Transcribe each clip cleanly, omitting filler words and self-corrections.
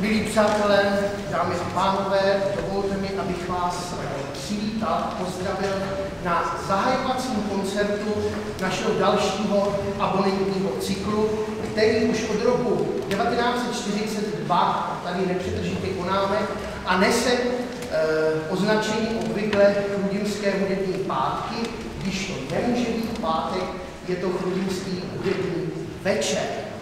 Milí přátelé, dámy a pánové, dovolte mi, abych vás přivítal, pozdravil na zahajovacím koncertu našeho dalšího abonentního cyklu, který už od roku 1942 tady nepřetržitě konáme a nese označení obvykle Chrudimské hudební pátky, když to nemůže být pátek, je to Chrudimský hudební večer.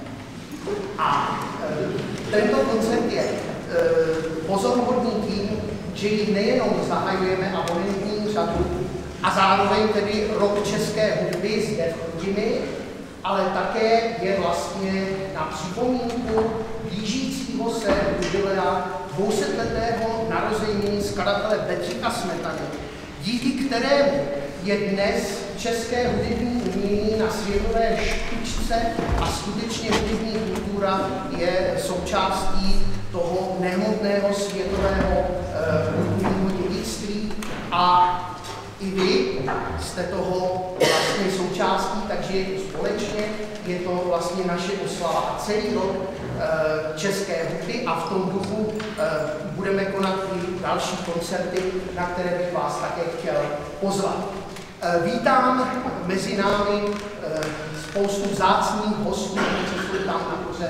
A tento koncert je pozoruhodný tím, že ji nejenom zahajujeme abonentní řadu a zároveň tedy rok české hudby zde v Chrudimi, ale také je vlastně na připomínku blížícího se jubilea 200letého narození skladatele Bedřicha Smetany, díky kterému je dnes české hudební umění na světové špičce a skutečně hudební kultura je součástí toho nehmotného světového hudebního dědictví a i vy jste toho vlastně součástí, takže je to společně, je to vlastně naše oslava. A celý rok české hudby a v tom duchu budeme konat i další koncerty, na které bych vás také chtěl pozvat. Vítám mezi námi spoustu vzácných hostů, kteří jsou tam nahoře.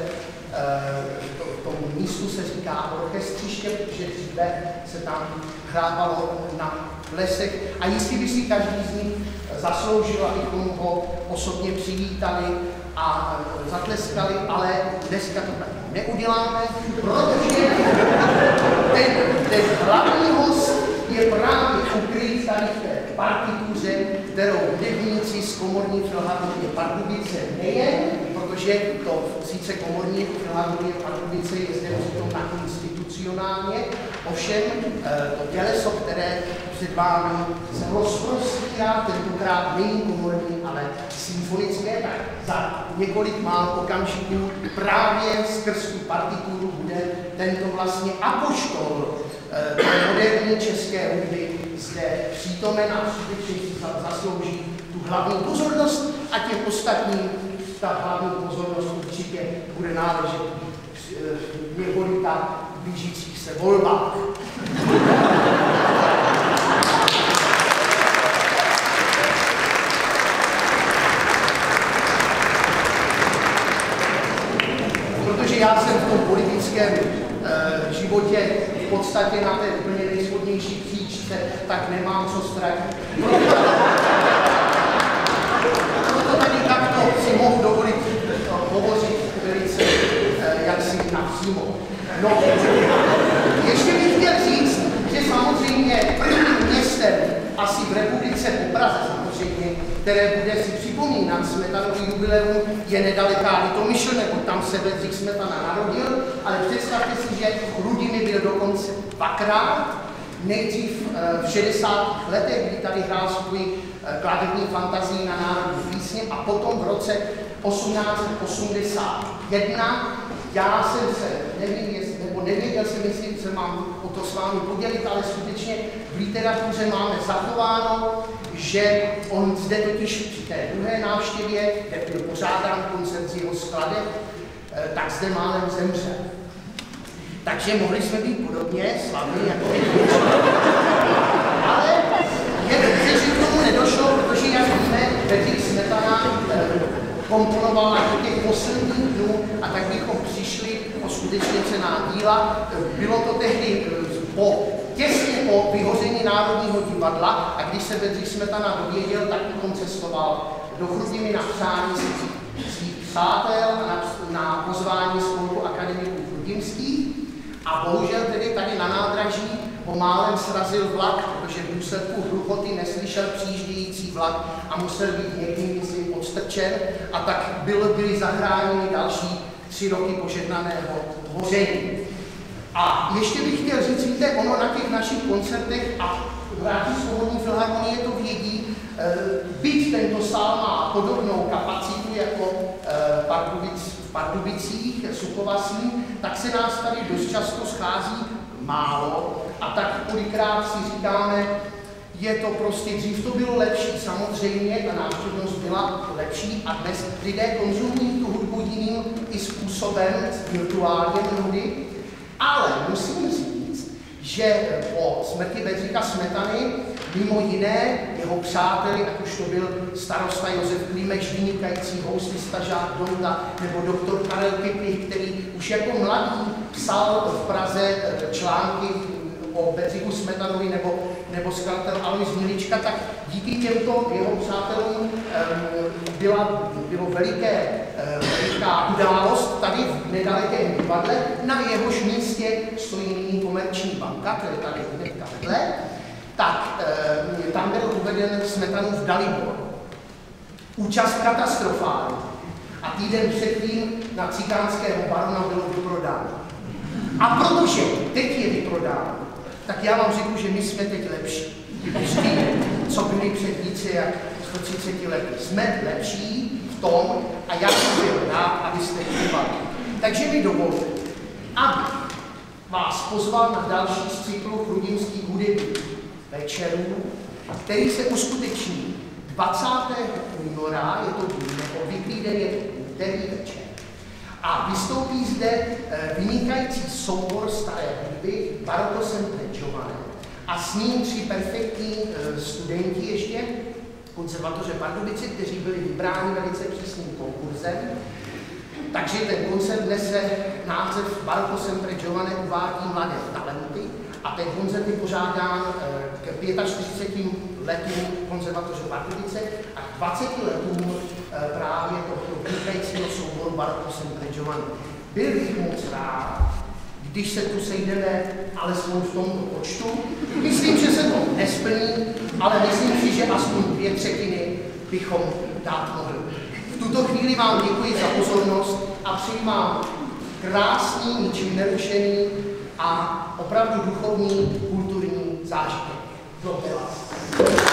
Tomu místu se říká orchestřiště, protože dříve se tam hrávalo na lesech a jistě by si každý z nich zasloužil, abychom ho osobně přivítali a zatleskali, ale dneska to tak neuděláme, protože ten hlavní host je právě ukryt tady v té partituře, kterou hudebníci z Komorní filharmonie Pardubice nejen, protože to sice Komorní filharmonie Pardubice je zde přítomná institucionálně, ovšem to těleso, které před vámi se rozprostírá, tentokrát není komorní, ale symfonické, tak za několik málo okamžiků právě skrz tu partituru bude tento vlastně apoštol moderní české hudby zde přítomen a skutečně si zaslouží tu hlavní pozornost a těm ostatním ta hlavní pozornost určitě bude náležet v několika blížících se volbách. Protože já jsem v tom politickém životě v podstatě na té úplně nejspodnější příčce, tak nemám co ztratit. Proto tady takto si mohu dovolit hovořit velice jaksi napřímo. No, ještě bych chtěl říct, že samozřejmě prvním městem asi v republice po Praze samozřejmě, které bude si připomínat Smetanový jubileum, je nedaleká Litomyšl, nebo tam se Bedřich Smetana narodil, ale představte si, že v Chrudimi byl dokonce dvakrát, nejdřív v 60. letech, kdy tady hrál svůj klavírní fantazii na národní písně a potom v roce 1881. Já jsem se, nevěděl jsem, jestli se mám o to s vámi podělit, ale skutečně v literatuře máme zachováno, že on zde totiž při té druhé návštěvě, kde byl pořádán koncert z jeho skladeb, tak zde málem zemřel. Takže mohli jsme být podobně slavní jako ale je dobře, že k tomu nedošlo, protože jak víme, Bedřich Smetana komponoval na těch posledních dnů a tak bychom přišli o skutečně cenná díla. Bylo to tehdy těsně po vyhoření Národního divadla a když se Bedřich Smetana dověděl, tak bychom cestoval do Chrudimi na přání svých přátel a na pozvání spolku akademiků chrudimských. A bohužel tedy tady na nádraží ho málem srazil vlak, protože v důsledku hluchoty neslyšel přijíždějící vlak a musel být někým myslím odstrčen a tak byly zachráněny další 3 roky požehnaného hoření. A ještě bych chtěl říct, víte, ono na těch našich koncertech a hráči z Komorní filharmonie to vědí, byť tento sál má podobnou kapacitu jako v Pardubicích, Suchovasí, tak se nás tady dost často schází málo a tak kolikrát si říkáme, je to prostě, dřív to bylo lepší, samozřejmě, ta návštěvnost byla lepší a dnes lidé konzumují tu hudbu jiným i způsobem, virtuálně mnohdy, Ale musím říct, že po smrti Bedřicha Smetany mimo jiné jeho přáteli, ať už to byl starosta Josef Klimeš, vynikající houslista Žák Donda, nebo doktor Karel Kyplich, který už jako mladý psal v Praze články o Bedřichu Smetanovi nebo skladatel Alois Hnilička, tak díky těmto jeho přátelům bylo veliká událost tady v nedalekém divadle, na jehož místě stojí nyní Komerční banka, to je tady hnedka vedle, tak tam byl uveden Smetanův Dalibor. Účast katastrofální. A týden předtím na Cikánského barona bylo vyprodáno. A protože teď je vyprodáno, tak já vám řeknu, že my jsme teď lepší. Než ty, co byli před více jak 130 lety. Jsme lepší v tom, a já jsem byl rád, abyste dívali. Takže mi dovolte, abych vás pozval na další z cyklu chrudimských hudebních večerů, který se uskuteční 20. února, je to obvyklý den, je to úterý večer. A vystoupí zde vynikající soubor staré hudby Barocco sempre giovane a s ním 3 perfektní studenti ještě konzervatoře Pardubice, kteří byli vybráni velice přísným konkurzem. Takže ten koncert nese název Barocco sempre giovane uvádí mladé talenty a ten koncert je pořádán k 45 letům konzervatoře Pardubice a k 20 letům právě tohoto vynikajícího souboru Barocco sempre giovane. Byl bych moc rád, když se tu sejdeme alespoň v tomto počtu. Myslím, že se to nesplní, ale myslím si, že aspoň 2/3 bychom dát mohli. V tuto chvíli vám děkuji za pozornost a přeji vám krásný, ničím nerušený a opravdu duchovní, kulturní zážitek. Dobré vás.